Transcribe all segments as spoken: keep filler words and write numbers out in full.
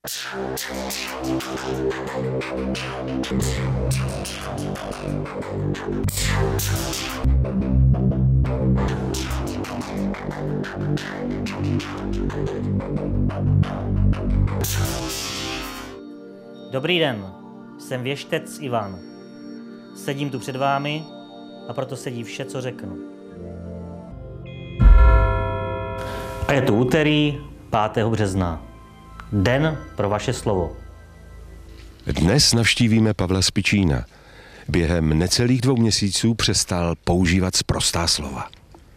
Dobrý den, jsem věštec Ivan. Sedím tu před vámi a proto sedí vše, co řeknu. A je tu úterý pátého března. Den pro vaše slovo. Dnes navštívíme Pavla Spičína. Během necelých dvou měsíců přestal používat sprostá slova.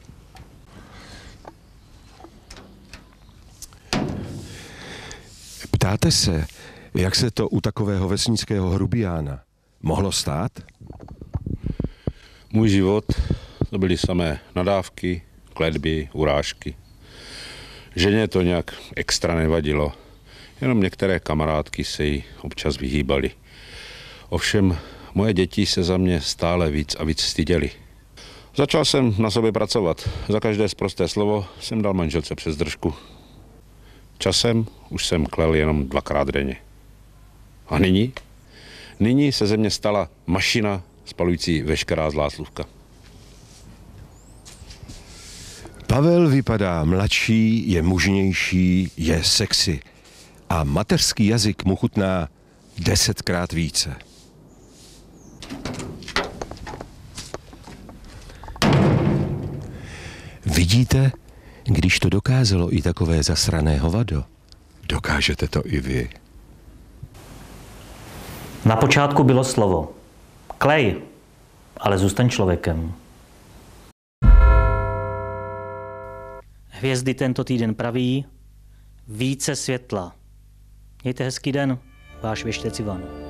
Ptáte se, jak se to u takového vesnického hrubiána mohlo stát? Můj život to byly samé nadávky, kletby, urážky. Ženě to nějak extra nevadilo, jenom některé kamarádky se jí občas vyhýbaly. Ovšem moje děti se za mě stále víc a víc styděly. Začal jsem na sobě pracovat. Za každé sprosté slovo jsem dal manželce přes držku. Časem už jsem klel jenom dvakrát denně. A nyní? Nyní se ze mě stala mašina spalující veškerá zlá slůvka. Pavel vypadá mladší, je mužnější, je sexy. A mateřský jazyk mu chutná desetkrát více. Vidíte, když to dokázalo i takové zasrané hovado, dokážete to i vy. Na počátku bylo slovo. Klej, ale zůstaň člověkem. Hvězdy tento týden praví více světla. Mějte hezký den, váš věštec Ivan.